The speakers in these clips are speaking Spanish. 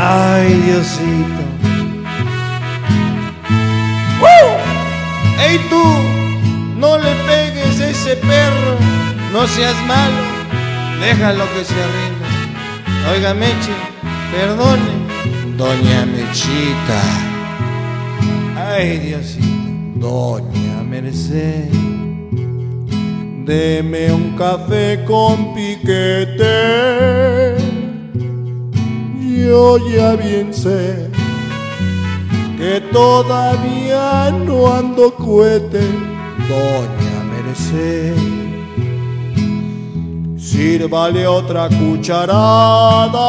Ay, Diosito. ¡Ey tú! No le pegues a ese perro, no seas malo, déjalo que se arregle. Oiga, Meche, perdone, doña Mechita. Ay, Diosito. Doña Merced, deme un café con piquete. Yo ya bien sé que todavía no ando cohete. Doña Merced, sírvale otra cucharada.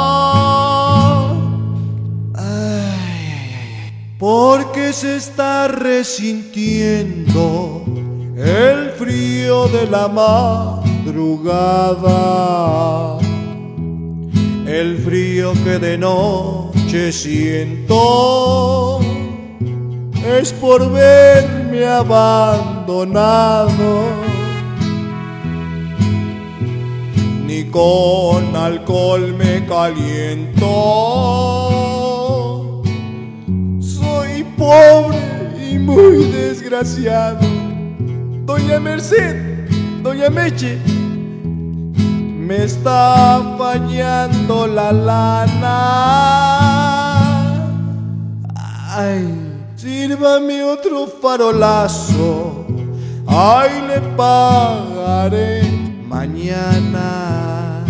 Porque se está resintiendo el frío de la madrugada, el frío que de noche siento es por verme abandonado. Ni con alcohol me caliento, pobre y muy desgraciado. Doña Merced, doña Meche, me está fallando la lana. Ay, sírvame otro farolazo, ay, le pagaré mañana.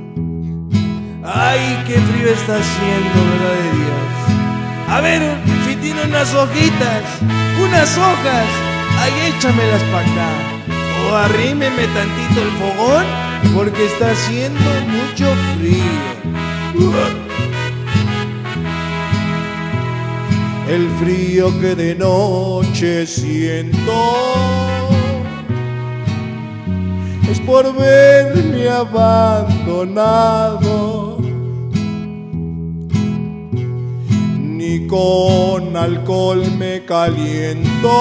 Ay, qué frío está haciendo, ¿verdad de Dios? A ver, si tiene unas hojitas, unas hojas, ahí échamelas para acá. O arrímeme tantito el fogón, porque está haciendo mucho frío. El frío que de noche siento es por verme abandonado. Ni con alcohol me caliento,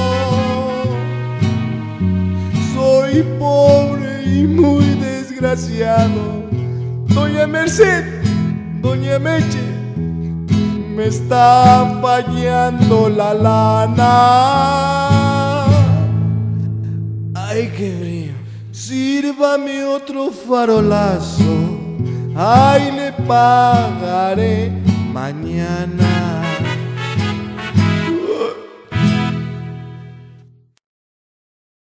soy pobre y muy desgraciado. Doña Merced, doña Meche, me está fallando la lana. Ay, qué frío. Sírvame otro farolazo, ay, le pagaré mañana.